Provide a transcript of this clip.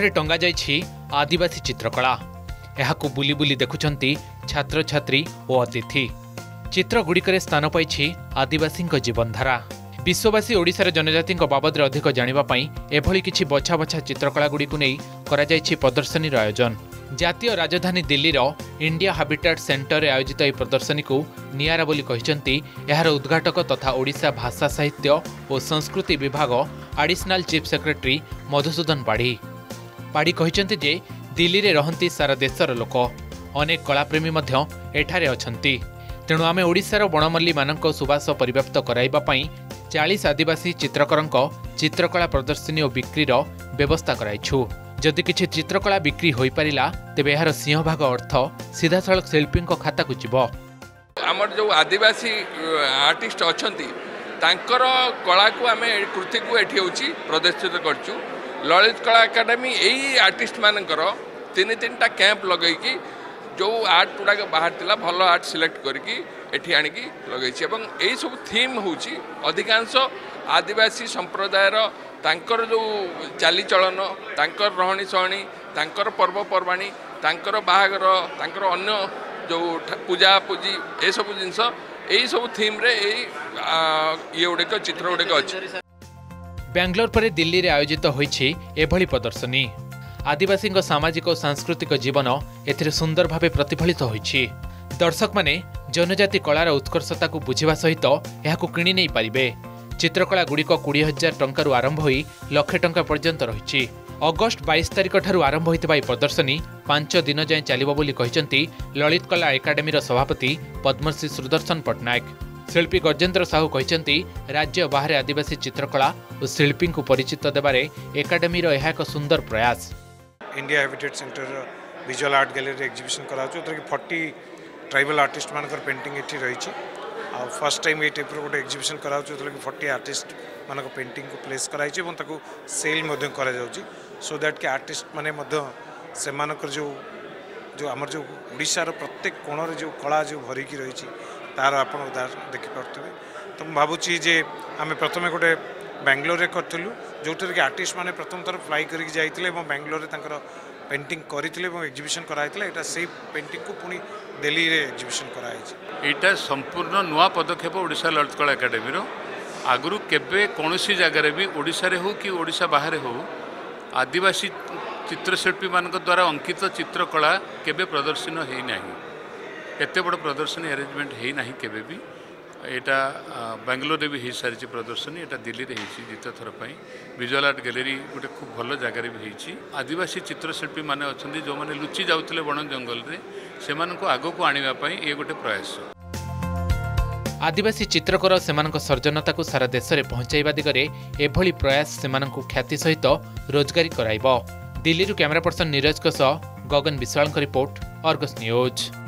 चित्रपटरे टंगा जाइछि आदिवासी चित्रकला। एहाकु बुली बुली देखुछंती छात्र छात्री और अतिथि। चित्रगुड़िकरे स्थान पाइछि आदिवासींक जीवनधारा। विश्ववासी ओडिशार जनजाति बाबद अधिक जानिबा पई एभली किछि बछा बछा चित्रकलागुड़िकु नै करा जाइछि प्रदर्शनीर आयोजन। जातीय राजधानी दिल्लीर इंडिया हाबिटाट सेंटर आयोजित यह प्रदर्शनी को नियारा बोली कहिसंती एहार उद्घाटक तथा ओडिशा भाषा साहित्य और संस्कृति विभाग additional chief secretary Madhusudan Padhi कहिसंती जे दिल्ली रे रहंती सारा देशर लोक अनेक कलाप्रेमी मध्य एठारे अछंती। तेणु आमे ओडिशार बनमल्ली मानक सुबास परिव्याप्त कराइबा पई 40 आदिवासी चित्रकरंक चित्रकला प्रदर्शनी और बिक्रीर व्यवस्था कराइछु। जदि किछि चित्रकला बिक्री होई परिला तेबे एहार सिंहभाग अर्थ सीधासळख शिल्पींक खाता को जीव। हमर जो आदिवासी आर्टिस्ट अछंती तांकर कला को आमे कृति को एठी होची प्रदर्शित करछु। ललित कला एकेडमी एई आर्टिस्ट मानकर तीन-तीनटा कैंप लगई की जो आर्ट गुड़ा बाहर थिला भल आर्ट सिलेक्ट करके एठी आनिकी लगैछि एवं एई सब थीम होची अधिकांश आदिवासी संप्रदायर तांकर जो चालीचलन तांकर रहणी सहणी तांकर पर्वपर्वाणी तांकर बाहागर तांकर अन्य जो पूजा पूजी ए सब जिनस एई सब थीम रे ये गुड़िक चित्र गुड़िक अछि। बेंगलोर पर दिल्ली रे आयोजित होइछि एभली प्रदर्शनी। आदिवासी सामाजिक और सांस्कृतिक जीवन एथिरे सुंदर भावे प्रतिफलित होइछि। दर्शक माने जनजाति कलार उत्कर्षता को बुझिबा सहित एहाकु किनि नै पारिबे। चित्रकला गुड़िक 20,000 टंकारु आरंभ होई लक्षे टंका पर्यंत रहिछि। अगस्ट 22 तारिख ठारू आरंभ होइतबा प्रदर्शनी 5 दिन जाए चलिबो बोली कहिसंती ललित कला एकाडेमीर सभापति पद्मश्री सुदर्शन पट्टनायक। शिल्पी गजेंद्र साहू कहिसंती राज्य बाहर आदिवासी चित्रकला और शिल्पी को परिचित देबारे एकाडेमीर यह एक सुंदर प्रयास। India Habitat Centre visual art gallery exhibition कराउछु कि 40 ट्राइबल आर्टिस्ट मानकर पेंटिंग एठी रहिछि। आ फर्स्ट टाइम ये टाइप गोटे एग्जिबिशन कराउछु कि 40 आर्टिस्ट मानक पेंटिंग को प्लेस कराइछि एवं ताको सेल मध्य करा जाउछि सो दैट कि आर्टिस्ट माने मध्य से मानकर जो हमर जो ओडिसा रो प्रत्येक कोण रे जो कला जो भरी की रहिछि तार आपण उदाहरण देखि परथबे। तो म भाबुछि जे आमे प्रथमे गोटे बेंगलोर रे करथिलु जोटर कि आर्टिस्ट माने प्रथम थर फ्लाई करिक जाइथिले एवं बेंगलोर रे तांकर पेंटिंग करिथिले एवं एग्जिबिशन कराइथिले। एटा सेम पेंटिंग को पुनी दिल्ली रे एग्जिबिशन कराइछि। एटा संपूर्ण नुआ पदक्षेप ओडिशा ललित कला एकाडेमी रो। आगुरु केबे कोनोसी जगह रे भी ओडिशा रे हो कि ओडिशा बाहर हो आदिवासी चित्रशिल्पी मानक द्वारा अंकित चित्रकला केबे प्रदर्शन हेई नाही। एते बड़ प्रदर्शनी अरेंजमेंट हेई नाही केबे भी। एटा बेंगलोर रे भी हेई सारी प्रदर्शनी एटा दिल्ली रे हेई द्वितीय थर पई विजुअल आर्ट गैलरी गोटे खूब भल जगह भी हेई। आदिवासी चित्रशिल्पी माने अछंती जो माने लुचि जाउतले वन जंगल रे सेमानको आगो को आनिबा पई ए गोटे प्रयास। आदिवासी चित्रकर सेमानक सर्जनता को सारा देश में पहुंचाइबा दिगरे एभली प्रयास सेमानक ख्याति सहित रोजगारी कराइब। दिल्ली कैमरा पर्सन नीरज सह Gagan Biswal report, Argus news.